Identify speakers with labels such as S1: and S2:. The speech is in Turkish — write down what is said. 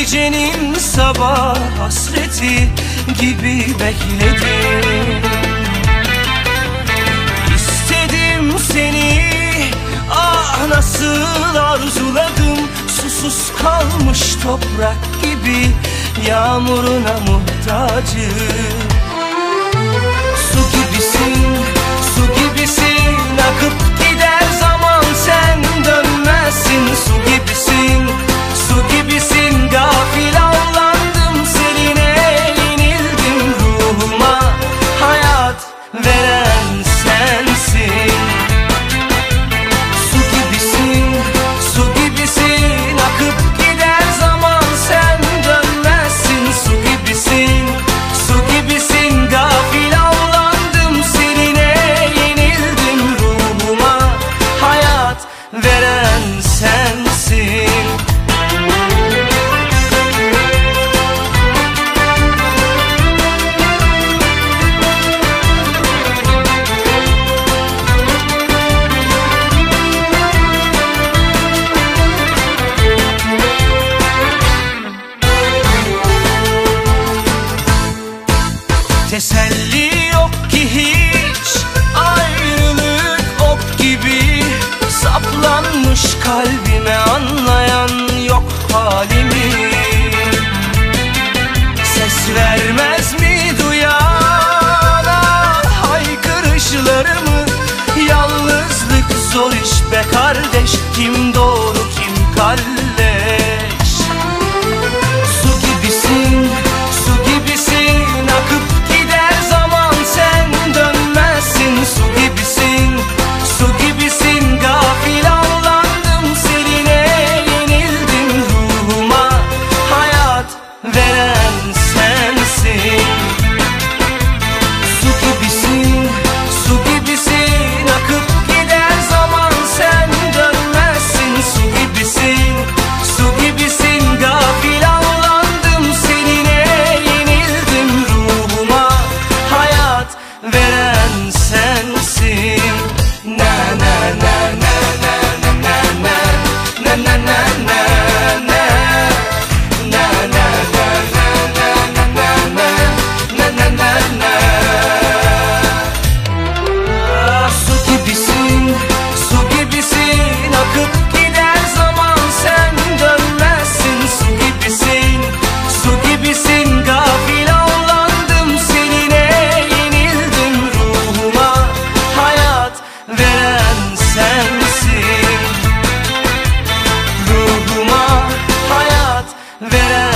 S1: gecenin sabah hasreti gibi bekledim. İstedim seni, ah nasıl arzuladım. Susuz kalmış toprak gibi yağmuruna muhtacım. Su gibisin, su gibisin, akıp gider zaman sen dönmezsin. Su gibisin, su gibisin, gafil avlandım seninle, yenildim ruhuma, hayat veren sensin. Su gibisin, su gibisin, akıp gider zaman sen dönmezsin. Su gibisin, su gibisin, gafil avlandım seninle, yenildim ruhuma, hayat veren sensin. Teselli yok ki hiç, ayrılık ok gibi saplanmış kalbime, anlayan yok halimi. Ses vermez mi duyana haykırışlarımı? Yalnızlık zor iş be kardeş, kim doğru kim kalleş. Su gibisin, su gibisin, akıp gider zaman sen dönmezsin. Su gibisin, su gibisin, gafil avlandım seninle, yenildim ruhuma, hayat veren sensin. Su gibisin, su gibisin, akıp gider zaman sen dönmezsin. Su gibisin, su gibisin, gafil avlandım seninle, yenildim ruhuma, hayat veren sensin. Na na na na na na na na na na na na na na na na na na. Su gibisin, su gibisin, akıp gider zaman sen dönmezsin. Su gibisin, su gibisin, gafil avlandım seninle, yenildim ruhuma, hayat veren sensin. Ruhuma hayat veren